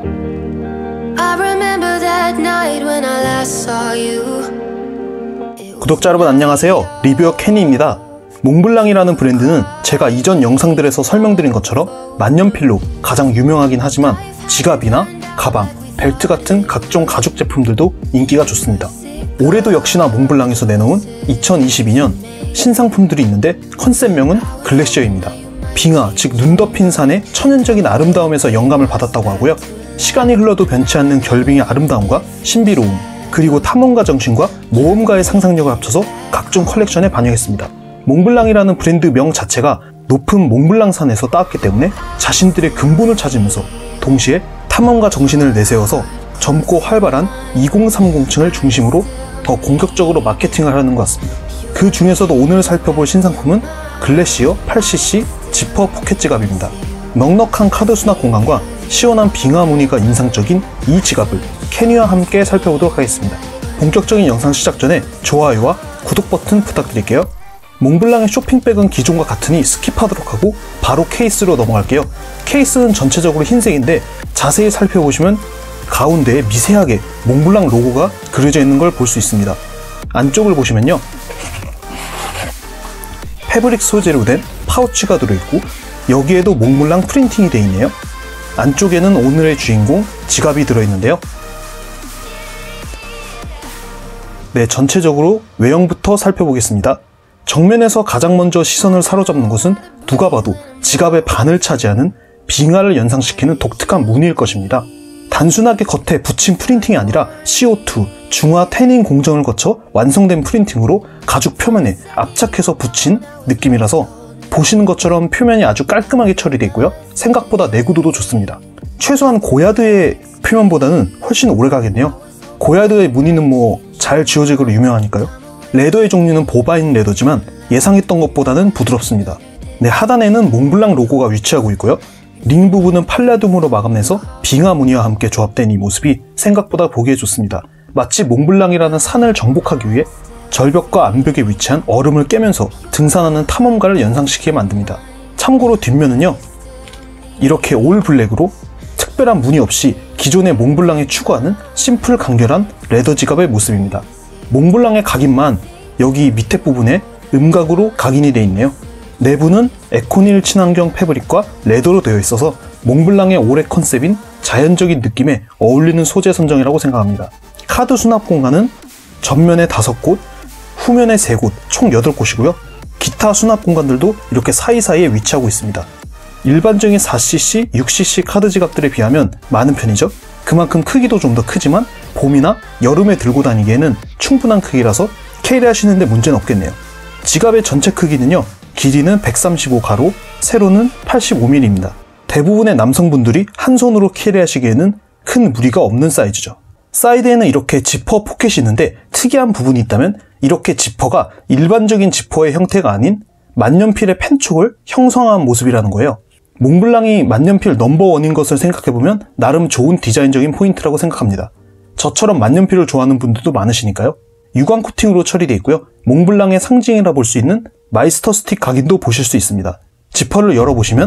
I remember that night when I last saw you. 구독자 여러분 안녕하세요. 리뷰어 케니입니다. 몽블랑이라는 브랜드는 제가 이전 영상들에서 설명드린 것처럼 만년필로 가장 유명하긴 하지만 지갑이나 가방, 벨트 같은 각종 가죽 제품들도 인기가 좋습니다. 올해도 역시나 몽블랑에서 내놓은 2022년 신상품들이 있는데 컨셉명은 글래시어입니다. 빙하, 즉 눈 덮인 산의 천연적인 아름다움에서 영감을 받았다고 하고요. 시간이 흘러도 변치 않는 결빙의 아름다움과 신비로움, 그리고 탐험가 정신과 모험가의 상상력을 합쳐서 각종 컬렉션에 반영했습니다. 몽블랑이라는 브랜드명 자체가 높은 몽블랑 산에서 따왔기 때문에 자신들의 근본을 찾으면서 동시에 탐험가 정신을 내세워서 젊고 활발한 2030층을 중심으로 더 공격적으로 마케팅을 하는 것 같습니다. 그 중에서도 오늘 살펴볼 신상품은 글래시어 8cc 지퍼 포켓 지갑입니다. 넉넉한 카드 수납 공간과 시원한 빙하 무늬가 인상적인 이 지갑을 케니와 함께 살펴보도록 하겠습니다. 본격적인 영상 시작 전에 좋아요와 구독 버튼 부탁드릴게요. 몽블랑의 쇼핑백은 기존과 같으니 스킵하도록 하고 바로 케이스로 넘어갈게요. 케이스는 전체적으로 흰색인데 자세히 살펴보시면 가운데에 미세하게 몽블랑 로고가 그려져 있는 걸 볼 수 있습니다. 안쪽을 보시면요, 패브릭 소재로 된 파우치가 들어있고 여기에도 몽블랑 프린팅이 되어 있네요. 안쪽에는 오늘의 주인공 지갑이 들어있는데요. 네, 전체적으로 외형부터 살펴보겠습니다. 정면에서 가장 먼저 시선을 사로잡는 것은 누가 봐도 지갑의 반을 차지하는 빙하를 연상시키는 독특한 무늬일 것입니다. 단순하게 겉에 붙인 프린팅이 아니라 CO2, 중화 태닝 공정을 거쳐 완성된 프린팅으로 가죽 표면에 압착해서 붙인 느낌이라서 보시는 것처럼 표면이 아주 깔끔하게 처리되어 있고요. 생각보다 내구도도 좋습니다. 최소한 고야드의 표면보다는 훨씬 오래 가겠네요. 고야드의 무늬는 잘 지워지기로 유명하니까요. 레더의 종류는 보바인 레더지만 예상했던 것보다는 부드럽습니다. 네, 하단에는 몽블랑 로고가 위치하고 있고요. 링 부분은 팔라듐으로 마감해서 빙하 무늬와 함께 조합된 이 모습이 생각보다 보기에 좋습니다. 마치 몽블랑이라는 산을 정복하기 위해 절벽과 암벽에 위치한 얼음을 깨면서 등산하는 탐험가를 연상시키게 만듭니다. 참고로 뒷면은요, 이렇게 올 블랙으로 특별한 무늬 없이 기존의 몽블랑에 추구하는 심플 간결한 레더 지갑의 모습입니다. 몽블랑의 각인만 여기 밑에 부분에 음각으로 각인이 되어 있네요. 내부는 에코닐 친환경 패브릭과 레더로 되어 있어서 몽블랑의 올해 컨셉인 자연적인 느낌에 어울리는 소재 선정이라고 생각합니다. 카드 수납 공간은 전면에 5곳, 후면에 3곳, 총 8곳이고요. 기타 수납 공간들도 이렇게 사이사이에 위치하고 있습니다. 일반적인 4cc, 6cc 카드 지갑들에 비하면 많은 편이죠. 그만큼 크기도 좀 더 크지만 봄이나 여름에 들고 다니기에는 충분한 크기라서 캐리하시는데 문제는 없겠네요. 지갑의 전체 크기는요, 길이는 135가로, 세로는 85mm입니다. 대부분의 남성분들이 한 손으로 캐리하시기에는 큰 무리가 없는 사이즈죠. 사이드에는 이렇게 지퍼 포켓이 있는데 특이한 부분이 있다면 이렇게 지퍼가 일반적인 지퍼의 형태가 아닌 만년필의 펜촉을 형성한 모습이라는 거예요. 몽블랑이 만년필 넘버원인 것을 생각해보면 나름 좋은 디자인적인 포인트라고 생각합니다. 저처럼 만년필을 좋아하는 분들도 많으시니까요. 유광 코팅으로 처리되어 있고요. 몽블랑의 상징이라 볼 수 있는 마이스터 스틱 각인도 보실 수 있습니다. 지퍼를 열어보시면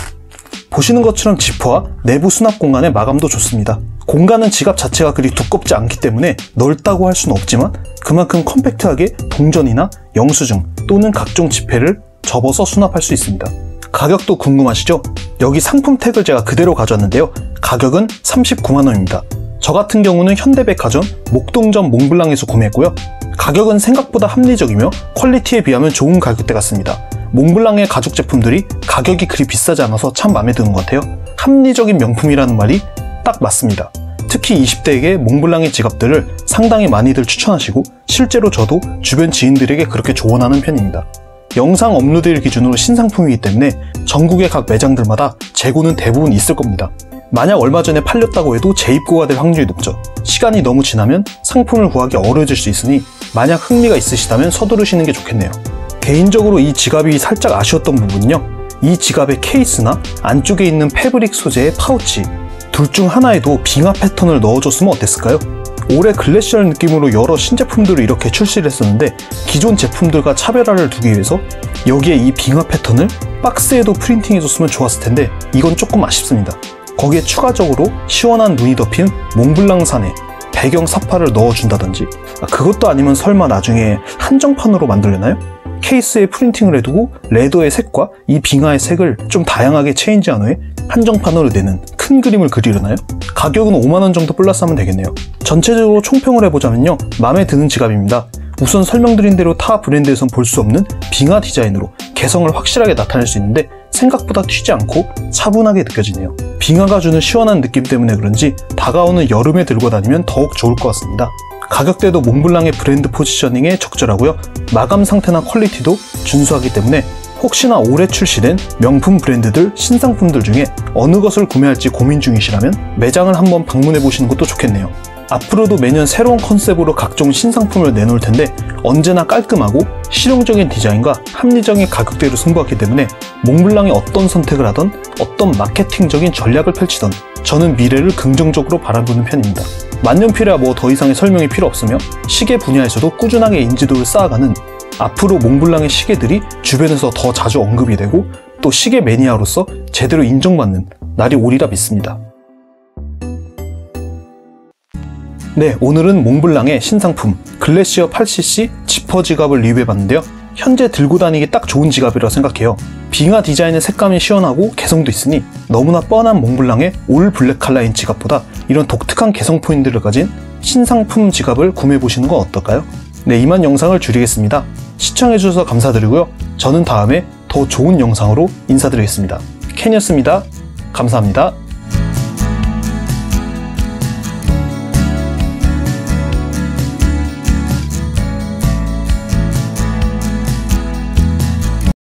보시는 것처럼 지퍼와 내부 수납 공간의 마감도 좋습니다. 공간은 지갑 자체가 그리 두껍지 않기 때문에 넓다고 할 수는 없지만 그만큼 컴팩트하게 동전이나 영수증 또는 각종 지폐를 접어서 수납할 수 있습니다. 가격도 궁금하시죠? 여기 상품 태그를 제가 그대로 가져왔는데요. 가격은 39만원입니다. 저 같은 경우는 현대백화점, 목동점 몽블랑에서 구매했고요. 가격은 생각보다 합리적이며 퀄리티에 비하면 좋은 가격대 같습니다. 몽블랑의 가죽 제품들이 가격이 그리 비싸지 않아서 참 마음에 드는 것 같아요. 합리적인 명품이라는 말이 딱 맞습니다. 특히 20대에게 몽블랑의 지갑들을 상당히 많이들 추천하시고 실제로 저도 주변 지인들에게 그렇게 조언하는 편입니다. 영상 업로드일 기준으로 신상품이기 때문에 전국의 각 매장들마다 재고는 대부분 있을 겁니다. 만약 얼마 전에 팔렸다고 해도 재입고가 될 확률이 높죠. 시간이 너무 지나면 상품을 구하기 어려워질 수 있으니 만약 흥미가 있으시다면 서두르시는 게 좋겠네요. 개인적으로 이 지갑이 살짝 아쉬웠던 부분은요, 이 지갑의 케이스나 안쪽에 있는 패브릭 소재의 파우치 둘 중 하나에도 빙하 패턴을 넣어줬으면 어땠을까요? 올해 글래시얼 느낌으로 여러 신제품들을 이렇게 출시를 했었는데 기존 제품들과 차별화를 두기 위해서 여기에 이 빙하 패턴을 박스에도 프린팅해줬으면 좋았을 텐데 이건 조금 아쉽습니다. 거기에 추가적으로 시원한 눈이 덮인 몽블랑산에 배경 사파를 넣어준다든지, 그것도 아니면 설마 나중에 한정판으로 만들려나요? 케이스에 프린팅을 해두고 레더의 색과 이 빙하의 색을 좀 다양하게 체인지한 후에 한정판으로 내는 큰 그림을 그리려나요? 가격은 5만원 정도 플러스 하면 되겠네요. 전체적으로 총평을 해보자면요, 마음에 드는 지갑입니다. 우선 설명드린 대로 타 브랜드에선 볼 수 없는 빙하 디자인으로 개성을 확실하게 나타낼 수 있는데 생각보다 튀지 않고 차분하게 느껴지네요. 빙하가 주는 시원한 느낌 때문에 그런지 다가오는 여름에 들고 다니면 더욱 좋을 것 같습니다. 가격대도 몽블랑의 브랜드 포지셔닝에 적절하고요. 마감 상태나 퀄리티도 준수하기 때문에 혹시나 올해 출시된 명품 브랜드들 신상품들 중에 어느 것을 구매할지 고민 중이시라면 매장을 한번 방문해 보시는 것도 좋겠네요. 앞으로도 매년 새로운 컨셉으로 각종 신상품을 내놓을 텐데 언제나 깔끔하고 실용적인 디자인과 합리적인 가격대로 승부하기 때문에 몽블랑이 어떤 선택을 하던 어떤 마케팅적인 전략을 펼치던 저는 미래를 긍정적으로 바라보는 편입니다. 만년필이라 뭐 더 이상의 설명이 필요 없으며 시계 분야에서도 꾸준하게 인지도를 쌓아가는 앞으로 몽블랑의 시계들이 주변에서 더 자주 언급이 되고 또 시계 매니아로서 제대로 인정받는 날이 오리라 믿습니다. 네, 오늘은 몽블랑의 신상품 글래시어 8cc 지퍼 지갑을 리뷰해봤는데요. 현재 들고 다니기 딱 좋은 지갑이라고 생각해요. 빙하 디자인의 색감이 시원하고 개성도 있으니 너무나 뻔한 몽블랑의 올 블랙 컬러인 지갑보다 이런 독특한 개성 포인트를 가진 신상품 지갑을 구매해보시는 건 어떨까요? 네, 이만 영상을 줄이겠습니다. 시청해주셔서 감사드리고요. 저는 다음에 더 좋은 영상으로 인사드리겠습니다. 켄이었습니다. 감사합니다.